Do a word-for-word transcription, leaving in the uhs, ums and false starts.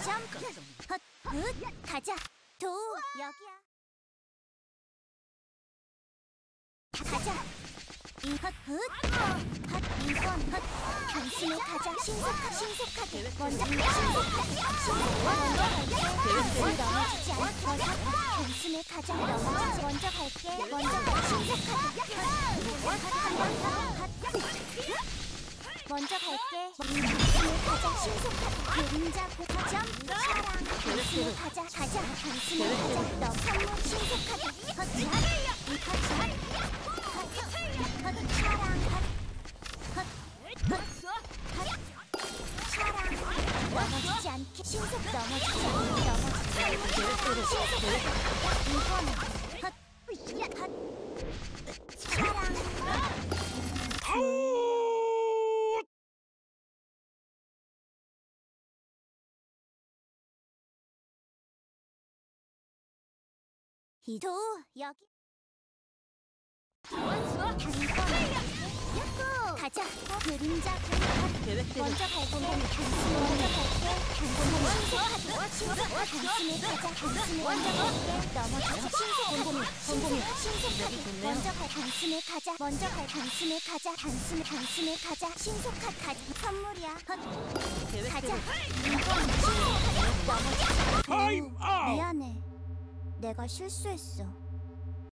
점프 헛 굿 가자 도 여기야 가자 이헛굿헛 이번 헛 단숨에 가자 신속하 신속하게 먼저 신속하게 신속하게 먼저 갈게 넘어지지 않고 단숨에 가자 넘어지지 먼저 갈게 먼저 가 신속하게 먼저 갈게 단숨에 가자 신속하게 그림자 고점 사랑 단숨에 가자 가자 단숨에 가자 너 선물 신속하게 헛 이헛 헛 사랑 헛 사랑 넘어지지 않게 신속 넘어지지 않게 넘어지지 신속하게 이번에 헛 헛 사랑 이도 여기 야호 가자 그림자 먼저 갈게 단숨에 먼저 갈게 단숨에 신속하게 단숨에 가자 단숨에 먼저 갈게 넘어져서 신속 곰곰이 곰곰이 신속하게 먼저 갈 단숨에 가자 먼저 갈 단숨에 가자 단숨에 단숨에 가자 신속하게 가자 선물이야 헛 가자 이건 신속하게 넘어져 미안해 내가 실수했어